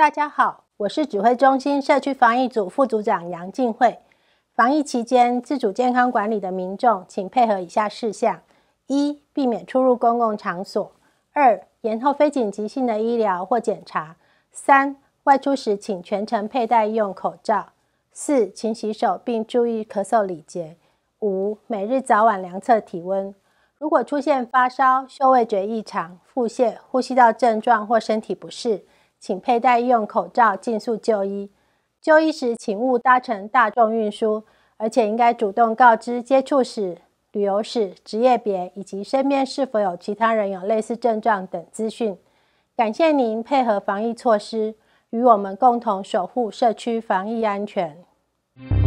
大家好，我是指挥中心社区防疫组副组长杨静慧。防疫期间，自主健康管理的民众，请配合以下事项：一、避免出入公共场所；二、延后非紧急性的医疗或检查；三、外出时请全程佩戴医用口罩；四、勤洗手并注意咳嗽礼节；五、每日早晚量测体温。如果出现发烧、嗅味觉异常、腹泻、呼吸道症状或身体不适，请佩戴医用口罩，尽速就医。就医时，请勿搭乘大众运输，而且应该主动告知接触史、旅游史、职业别以及身边是否有其他人有类似症状等资讯。感谢您配合防疫措施，与我们共同守护社区防疫安全。